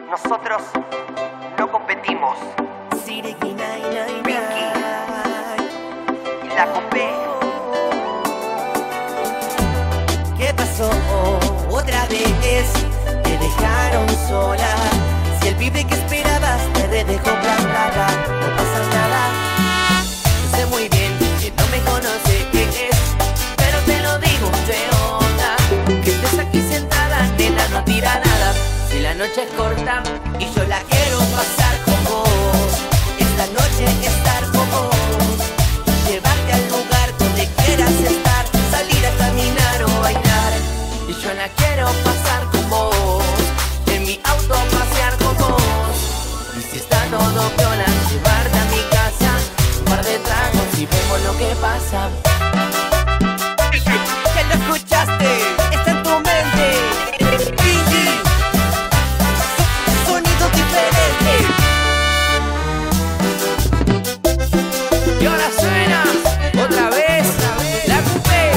Nosotros no competimos. Pinky y la Copé. ¿Qué pasó? Otra vez te dejaron sola. Si el pibe que esperabas te dejó plantada, no pasa nada. Yo sé muy bien que no me conoce quién es, pero te lo digo de onda. Que estés aquí sentada, nena, no tira nada. Si la noche es corta y yo la quiero pasar con vos, esta noche estar con vos, llevarte al lugar donde quieras estar, salir a caminar o bailar. Y yo la quiero pasar con vos, en mi auto pasear con vos. Y si está todo piola, llevarte a mi casa, un par de tragos y vemos lo que pasa. ¿Ya lo escuchaste? Está en tu mente. Pinky, sonido diferente. Y ahora suena otra vez la Copé.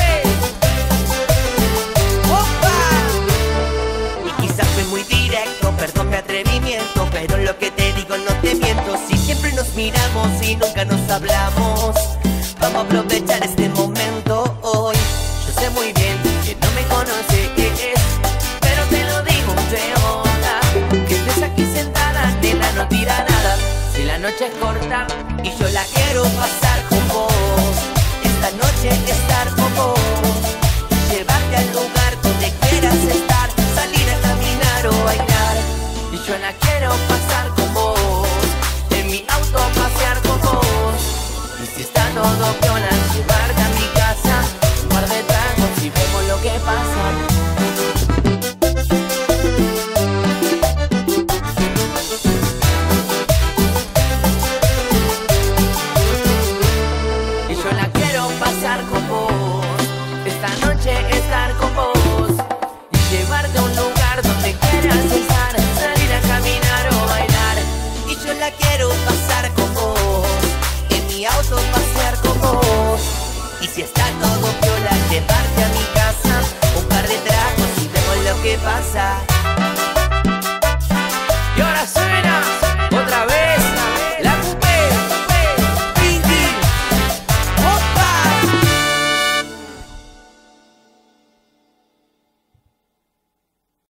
¡Opa! Y quizás fui muy directo, perdón mi atrevimiento, pero lo que te digo no te miento. Si siempre nos miramos y nunca nos hablamos, vamos a aprovechar este momento hoy. Yo sé muy bien que no me conoce quién es, pero te lo digo de onda. Que estés aquí sentada, nena, no tira nada. Si la noche es corta y yo la quiero pasar con vos, esta noche estar con vos, llevarte al lugar donde quieras estar, salir a caminar o bailar. Y yo la quiero pasar con vos, en mi auto pasear con vos. Y si está todo piola, llevarte a mi casa, un par de tragos y vemos lo que pasa. Y yo la quiero pasar con vos, esta noche estar con vos, y llevarte a un lugar donde quieras estar, salir a caminar o bailar. Y yo la quiero pasar con vos, en mi auto pasear con vos. Y si está todo piola, llevarte a mi casa, un par de tragos y vemos lo que pasa.